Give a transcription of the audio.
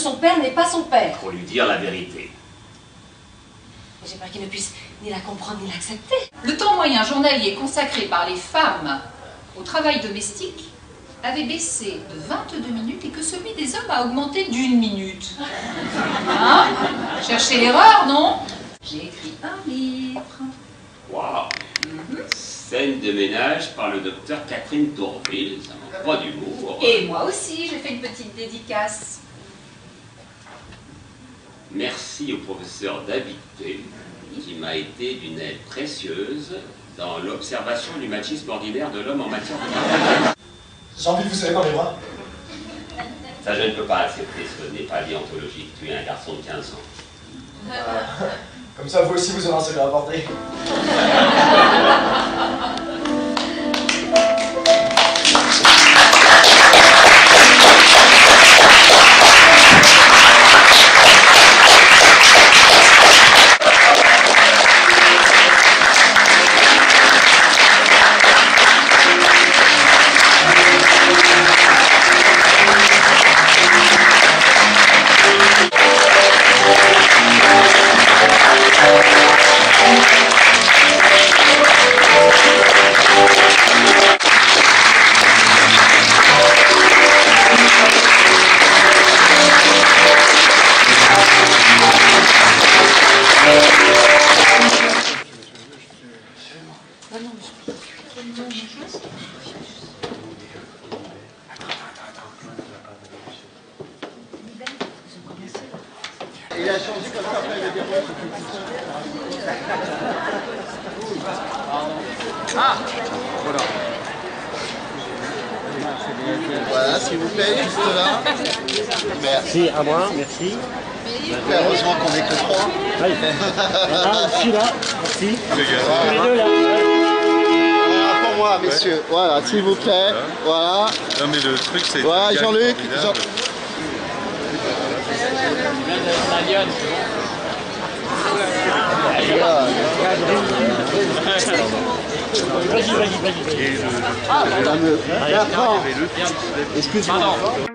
son père n'est pas son père. Pour lui dire la vérité. J'ai peur qu'il ne puisse ni la comprendre ni l'accepter. Le temps moyen journalier consacré par les femmes au travail domestique avait baissé de 22 minutes et que celui des hommes a augmenté d'1 minute. Hein? Cherchez l'erreur, non? J'ai écrit un livre. Waouh. Scène de ménage par le docteur Catherine Tourville, ça manque pas d'humour. Et moi aussi, j'ai fait une petite dédicace. Merci au professeur Dabité, qui m'a été d'une aide précieuse dans l'observation du machisme ordinaire de l'homme en matière de travail. J'ai envie de vous serrer dans les bras. Ça, je ne peux pas accepter, ce n'est pas déontologique. Tu es un garçon de 15 ans. Comme ça, vous aussi, vous aurez un secret à apporter. Il a changé comme ça après, il va dire ouais, ah voilà. Voilà, s'il vous plaît, juste là. Merci, à moi, merci. Heureusement qu'on est que 3. Allez. Ah, celui-là, merci. Voilà. Les deux là. Voilà pour moi, messieurs. Voilà, s'il vous plaît. Voilà. Non mais le truc c'est... Voilà, Jean-Luc. Vas-y. Ah, Bertrand, excuse-moi.